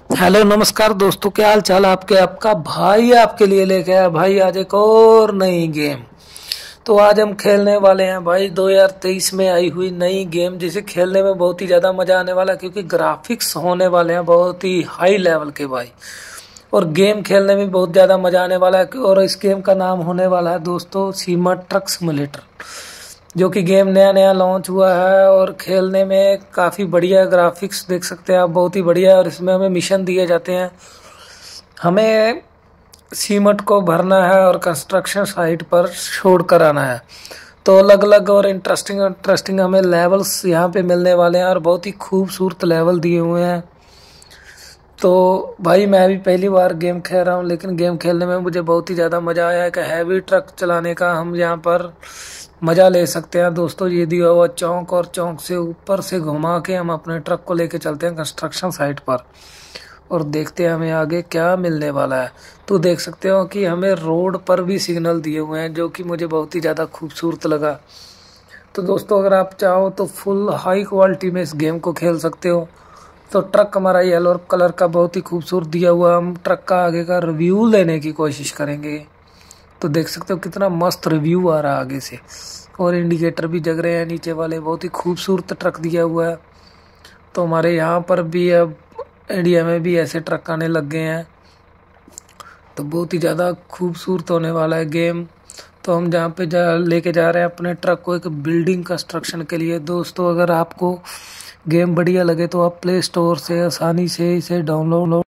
Hello नमस्कार दोस्तों, क्या हाल चाल आपके। आपका भाई आपके लिए लेके आया भाई आज एक और नई गेम। तो आज हम खेलने वाले हैं भाई 2023 में आई हुई नई गेम, जिसे खेलने में बहुत ही ज़्यादा मज़ा आने वाला है क्योंकि ग्राफिक्स होने वाले हैं बहुत ही हाई लेवल के भाई। और गेम खेलने में बहुत ज़्यादा मज़ा आने वाला है। और इस गेम का नाम होने वाला है दोस्तों सीमा ट्रक सिमुलेटर, जो कि गेम नया नया लॉन्च हुआ है। और खेलने में काफ़ी बढ़िया ग्राफिक्स देख सकते हैं आप, बहुत ही बढ़िया। और इसमें हमें मिशन दिए जाते हैं, हमें सीमेंट को भरना है और कंस्ट्रक्शन साइट पर छोड़ कर आना है। तो अलग अलग और इंटरेस्टिंग इंटरेस्टिंग हमें लेवल्स यहाँ पे मिलने वाले हैं और बहुत ही खूबसूरत लेवल दिए हुए हैं। तो भाई मैं भी पहली बार गेम खेल रहा हूँ, लेकिन गेम खेलने में मुझे बहुत ही ज़्यादा मज़ा आया है कि हैवी ट्रक चलाने का हम यहाँ पर मज़ा ले सकते हैं दोस्तों। ये दिया हुआ चौक, और चौक से ऊपर से घुमा के हम अपने ट्रक को लेके चलते हैं कंस्ट्रक्शन साइट पर और देखते हैं हमें आगे क्या मिलने वाला है। तो देख सकते हो कि हमें रोड पर भी सिग्नल दिए हुए हैं, जो कि मुझे बहुत ही ज़्यादा खूबसूरत लगा। तो दोस्तों अगर आप चाहो तो फुल हाई क्वालिटी में इस गेम को खेल सकते हो। तो ट्रक हमारा येलो कलर का बहुत ही खूबसूरत दिया हुआ, हम ट्रक का आगे का रिव्यू लेने की कोशिश करेंगे। तो देख सकते हो कितना मस्त रिव्यू आ रहा है आगे से, और इंडिकेटर भी जग रहे हैं नीचे वाले। बहुत ही खूबसूरत ट्रक दिया हुआ है। तो हमारे यहाँ पर भी अब इंडिया में भी ऐसे ट्रक आने लग गए हैं। तो बहुत ही ज़्यादा खूबसूरत होने वाला है गेम। तो हम जहाँ पे लेके जा रहे हैं अपने ट्रक को एक बिल्डिंग कंस्ट्रक्शन के लिए। दोस्तों अगर आपको गेम बढ़िया लगे तो आप प्ले स्टोर से आसानी से इसे डाउनलोड